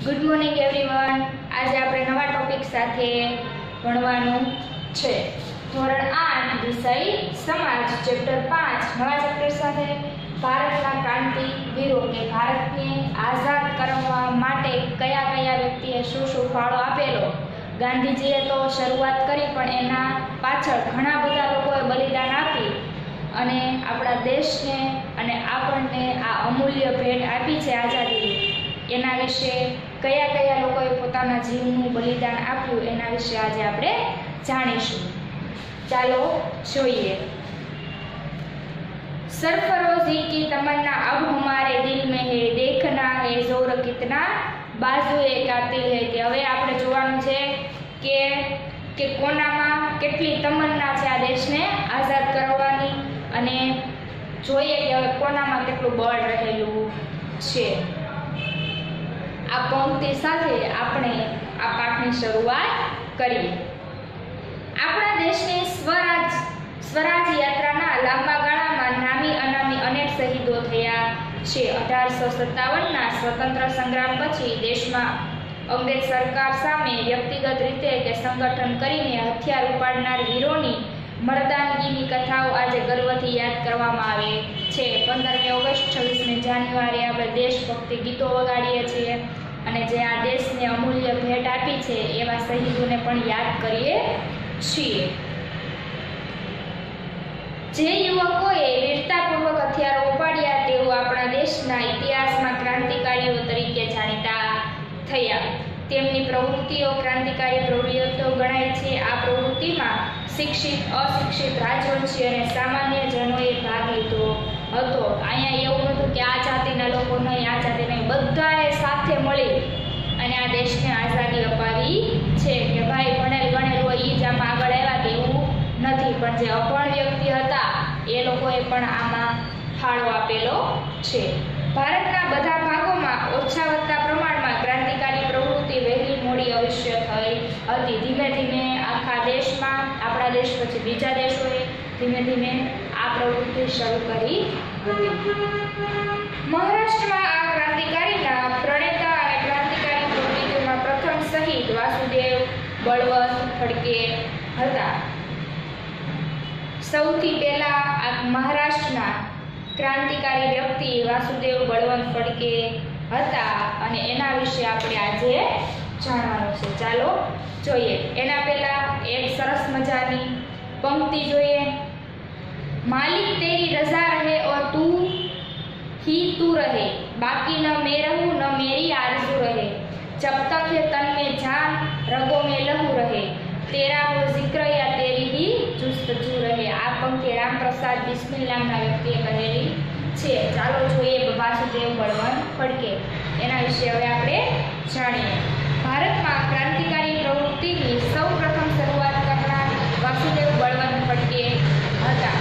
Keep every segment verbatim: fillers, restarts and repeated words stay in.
Good morning everyone. આજે આપણે નવા ટોપિક સાથે ભણવાનું છે। ધોરણ આઠ વિષય સમાજ, ચેપ્ટર પાંચ નવા ચેપ્ટર સાથે ભારતના ક્રાંતિવીરો કે ભારતને આઝાદ કરવા માટે કયા કયા વ્યક્તિએ શું શું ફાળો આપેલો। ગાંધીજીએ તો શરૂઆત કરી, પણ એના પાછળ ઘણા બધા લોકોએ બલિદાન આપી અને આપણા દેશને અને આપણને આ અમૂલ્ય ભેટ આપી છે આઝાદી। એના વિશે કયા કયા લોકોએ પોતાના જીવનું બલિદાન આપ્યું એના વિશે આજે આપણે જાણીશું। ચાલો જોઈએ। सरफरोशी की तमन्ना अब हमारे दिल में है, देखना है जोर कितना बाजुए कातिल है। કે હવે આપણે જોવાનું છે કે કે કોનામાં કેટલી તમન્ના છે આ દેશને આઝાદ કરવાની, અને જોઈએ કે હવે કોનામાં કેટલું બળ રહેલું છે। આ પંક્તિ સાથે આપણે આ પાઠની શરૂઆત કરીએ। આપણા દેશની સ્વરાજ સ્વરાજ યાત્રાના લાંબા ગાળામાં નામી અનામી અનેક શહીદો થયા છે। અઢારસો સત્તાવનના સ્વતંત્ર સંગ્રામ પછી દેશમાં અંગ્રેજ સરકાર સામે વ્યક્તિગત રીતે કે સંગઠન કરીને હથિયાર ઉપાડનાર વીરોની મર્દાનગીની કથાઓ આજે ગર્વથી યાદ કરવામાં આવે છે। પંદરમી ઓગસ્ટ, છવ્વીસમી જાન્યુઆરી આપણે દેશભક્તિ ગીતો વગાડીએ છીએ અને જે આ દેશને અમૂલ્ય ભેટ આપી છે એવા શહીદોને પણ યાદ કરીએ છીએ। જે યુવકોએ વીરતાપૂર્વક હથિયારો ઉપાડ્યા તેઓ આપણા દેશના ઇતિહાસમાં ક્રાંતિકારીઓ તરીકે જાણીતા થયા। તેમની પ્રવૃત્તિઓ ક્રાંતિકારી પ્રવૃત્તિઓ ગણાય છે। આ પ્રવૃત્તિમાં શિક્ષિત, અશિક્ષિત, રાજવંશી અને સામાન્ય જનોએ ભાગ લીધો હતો। અહીંયા એવું નહોતું કે આ જાતિના લોકો નહીં, આ જાતિ નહીં, બધાએ સાથે મળી અને આ દેશને આઝાદી અપાવી છે। કે ભાઈ ભણેલ ગણેલ હોય એ જ આમાં આગળ આવ્યા તેવું નથી, પણ જે અભણ વ્યક્તિ હતા એ લોકોએ પણ આમાં ફાળો આપેલો છે। ભારતના બધા ભાગોમાં ઓછા વત્તા પ્રમાણમાં ક્રાંતિકારી પ્રવૃત્તિ વહેલી મોડી અવશ્ય થઈ હતી। ધીમે ધીમે આખા દેશમાં, આપણા દેશ પછી બીજા દેશોએ ધીમે ધીમે આ પ્રવૃત્તિ શરૂ કરી હતી। મહારાષ્ટ્રમાં આ ક્રાંતિકારીના પ્રણેતા અને ક્રાંતિકારી પ્રવૃત્તિઓમાં પ્રથમ શહીદ વાસુદેવ બળવંત ફડકે હતા। સૌથી પહેલા આ મહારાષ્ટ્રના ક્રાંતિકારી વ્યક્તિ વાસુદેવ બળવંત ફડકે હતા અને એના વિશે આપણે આજે જાણવાનું છે। ચાલો જોઈએ। એના પહેલા એક સરસ મજાની પંક્તિ જોઈએ। मालिक तेरी रजा रहे और तू ही तू रहे, बाकी न मैं रहूं न मेरी आरज़ू रहे, जब तक है तन में जान रगों में लहू रहे, तेरा वो जिक्र या तेरी ही जुस्तजू रहे। આ પંક્તિ રામપ્રસાદ બિસ્મિલ નામના વ્યક્તિએ કહેલી છે। ચાલો જોઈએ વાસુદેવ બળવંત ફડકે એના વિશે હવે આપણે જાણીએ। ભારતમાં ક્રાંતિકારી પ્રવૃત્તિની સૌ પ્રથમ શરૂઆત કરનાર વાસુદેવ બળવંત ફડકે હતા।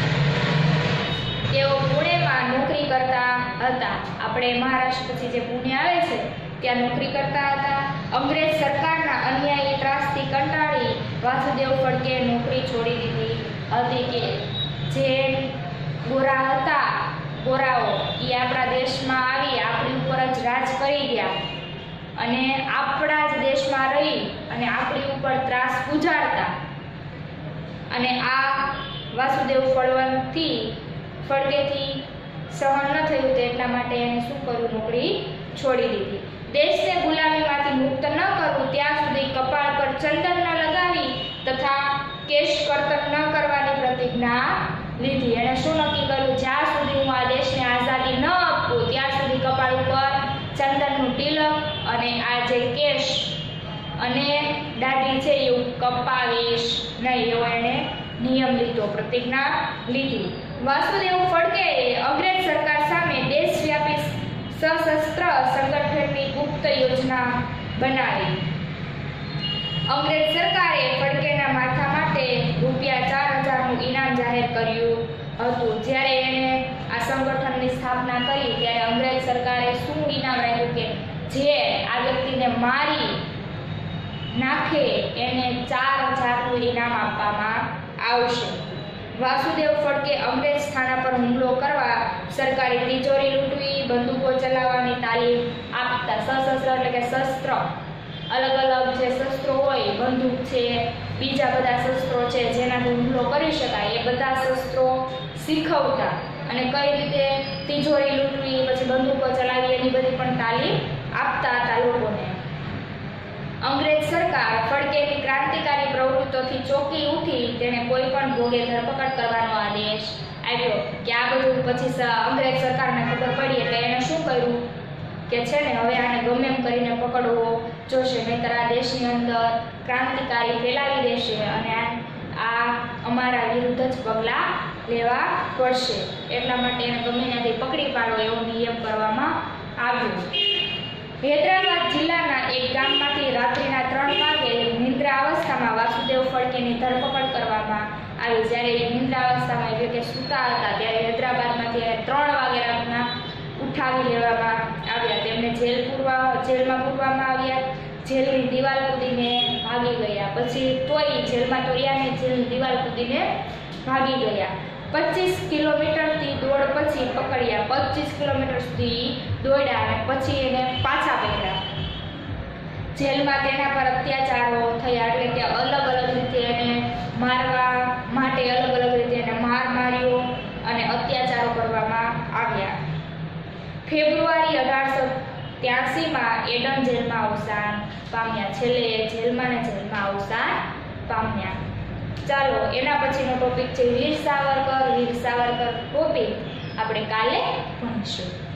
તેઓ પુણેમાં નોકરી કરતા હતા। આપણે મહારાષ્ટ્ર પછી જે પુણે આવે છે ત્યાં નોકરી કરતા હતા। અંગ્રેજ સરકારના અન્યાયી ત્રાસથી કંટાળી વાસુદેવ ફડકે નોકરી છોડી દીધી હતી। કે જે ગોરા હતા, ગોરાઓ એ આપણા દેશમાં આવી આપણી ઉપર જ રાજ કરી ગયા અને આપણા જ દેશમાં રહી અને આપણી ઉપર ત્રાસ ગુજારતા, અને આ વાસુદેવ બળવંતથી ફડકેથી સહન ન થયું તો એટલા માટે એને શું કર્યું, નોકરી છોડી દીધી। દેશને ગુલામીમાંથી મુક્ત ન કરવું ત્યાં સુધી કપાળ પર ચંદન ન લગાવી તથા કેશ કર્તન ન કરવાની પ્રતિજ્ઞા લીધી। એણે શું નક્કી કર્યું, જ્યાં સુધી હું આ દેશને આઝાદી ન આપું ત્યાં સુધી કપાળ ઉપર ચંદનનું તિલક અને આ જે કેશ અને દાઢી છે એ કપાવીશ નહીં, એવો એણે નિયમ લીધો, પ્રતિજ્ઞા લીધી। વાસુદેવ ફડકેએ અંગ્રેજ સરકાર સામે દેશવ્યાપી સશસ્ત્ર સંગઠનની ગુપ્ત યોજના બનાવી। અંગ્રેજ સરકારે ફડકેના માથા માટે રૂપિયા ચાર હજારનું ઇનામ જાહેર કર્યું હતું। જ્યારે એણે આ સંગઠનની સ્થાપના કરી ત્યારે અંગ્રેજ સરકારે શું ઇનામ રાખ્યું કે જે આ વ્યક્તિને મારી નાખે એને ચાર હજારનું ઇનામ આપવામાં આવશે। વાસુદેવ ફડકે અંગ્રેજ થાણા પર હુમલો કરવા, સરકારી તિજોરી લૂંટવી, બંદૂકો ચલાવવાની તાલીમ આપતા સશસ્ત્ર એટલે કે શસ્ત્ર, અલગ અલગ જે શસ્ત્રો હોય, બંદૂક છે, બીજા બધા શસ્ત્રો છે જેનાથી હુમલો કરી શકાય, એ બધા શસ્ત્રો શીખવતા અને કઈ રીતે તિજોરી લૂંટવી, પછી બંદૂકો ચલાવી, એની બધી પણ તાલીમ આપતા હતા લોકોને. અંગ્રેજ સરકાર ફડકેની ક્રાંતિકારી પ્રવૃત્તિઓથી ચોંકી ઉઠી તેણે કોઈ પણ ભોગે ધરપકડ કરવાનો આદેશ આપ્યો. કે આ બધું પછી અંગ્રેજ સરકારને ખબર પડી એટલે એણે શું કર્યું કે છે ને હવે આને ગમે એમ કરીને પકડવો જોશે, નહીંતર આ દેશની અંદર ક્રાંતિકારી ફેલાવી દેશે અને આ અમારા વિરુદ્ધ જ પગલાં લેવા પડશે. એટલા માટે એને ગમે ત્યાંથી પકડી પાડો એવો નિયમ કરવામાં આવ્યો. હૈદરાબાદ જિલ્લાના એક ગામમાંથી રાત્રિના ત્રણ વાગે નિંદ્રા અવસ્થામાં વાસુદેવ ફડકેની ધરપકડ કરવામાં આવી. જ્યારે એ નિંદ્રા અવસ્થામાં એટલે કે સૂતા હતા ત્યારે હૈદરાબાદમાંથી ત્રણ વાગે રાતના ઉઠાવી લેવામાં આવ્યા. તેમને જેલ પૂરવા જેલમાં પૂરવામાં આવ્યા. જેલની દિવાલ કૂદીને ભાગી ગયા. પછી તોય જેલમાં તો રહ્યા ને, જેલની દિવાલ કૂદીને ભાગી ગયા. પચીસ કિલોમીટરથી દોડ પછી પકડ્યા. પચીસ કિલોમીટર સુધી દોડ્યા અને પછી એને પાછા પકડ્યા. જેલમાં તેના પર અત્યાચારો થયા, એટલે કે અલગ અલગ રીતે એને મારવા માટે અલગ અલગ રીતે એને માર માર્યો અને અત્યાચારો કરવામાં આવ્યા. ફેબ્રુઆરી અઢારસો ત્યાસીમાં એડન જેલમાં અવસાન પામ્યા. છેલ્લે જેલમાં ને જેલમાં અવસાન પામ્યા. ચાલો એના પછીનો ટોપિક છે વીર સાવરકર. વીર સાવરકર ટોપિક આપણે કાલે ભણીશું.